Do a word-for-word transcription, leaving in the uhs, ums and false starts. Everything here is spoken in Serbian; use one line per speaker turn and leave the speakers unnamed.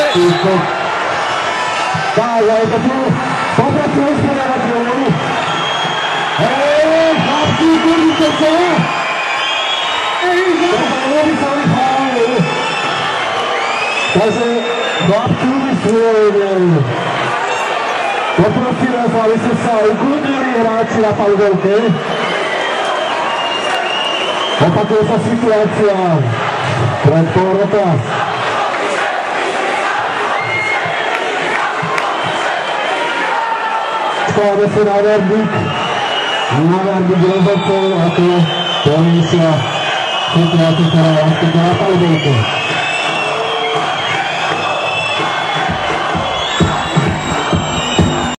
Dawaj, to tu popracujesz po narodzeniu. Ej, babki, kurczę, co? Ej, zabawili cały hały. Także babki wysłowili. Poprosili nas, aby se sa ukludili hráči na palubovke. Opakuje sa situácia pred pol roka. Čakáme sa na verdikt, na verdikt rozhodcov, ako komisia situácia, ktorá je na palubovke.